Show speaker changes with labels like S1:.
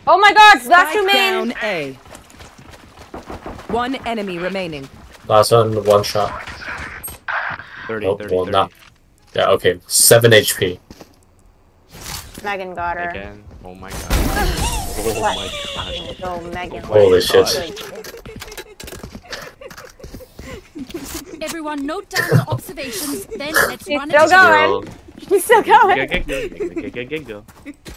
S1: Oh my god, last two
S2: Down
S1: main!
S2: A. One enemy remaining.
S3: Last one shot.
S4: 30,
S3: Oh,
S4: 30,
S3: well,
S4: 30.
S3: not. Yeah, okay. 7 HP.
S1: Megan got her.
S4: Again. Oh my god. Oh my gosh.
S1: Go, Megan.
S3: Holy shit.
S5: Everyone note down the observations, then let's
S1: She's
S5: run
S1: still
S5: it.
S1: going. She's still going.
S4: Go.